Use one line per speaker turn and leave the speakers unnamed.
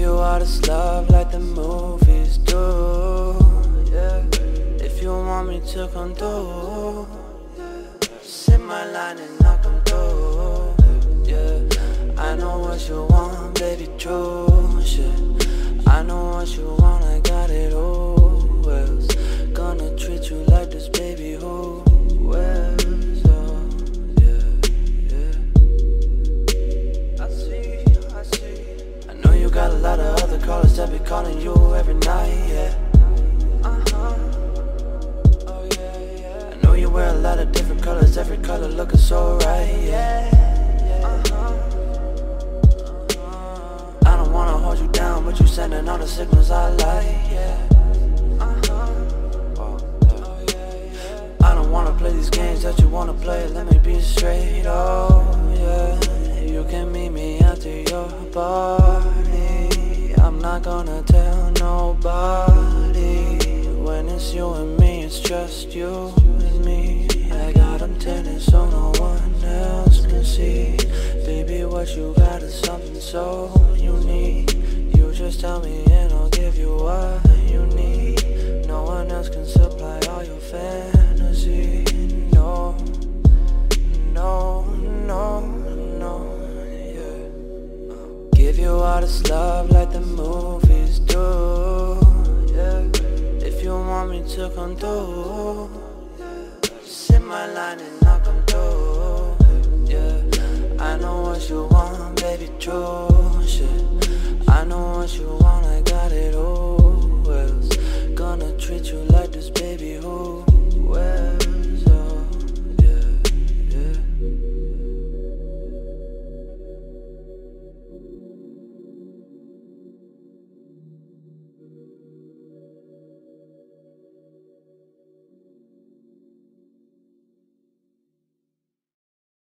you all this love like the movies do, yeah. If you want me to come through, sit my line and knock them through, yeah. I know what you want, baby, true shit. I know what you want, I got it, who else gonna treat you like this, baby, who else? Oh, yeah, yeah. I see. I know you got a lot of other callers that be calling you every night, yeah. Oh yeah, yeah. I know you wear a lot of different colors, every color looking so right, yeah. I don't wanna hold you down, but you sending all the signals I like, yeah. I don't wanna play these games that you wanna play, let me be straight, oh yeah. You can meet me after your party, I'm not gonna tell nobody. When it's you and me, it's just you and me. I got them tinted so no one else can see. Baby, what you got is something so unique. You just tell me and I'll give you what you need. No one else can supply all your fantasy. No, no, no, no, yeah. Give you all this love like the movies do, yeah. If you want me to come through, sit my line and knock them through, yeah. I know what you want, baby, true shit. I know what you want, I got it, oh.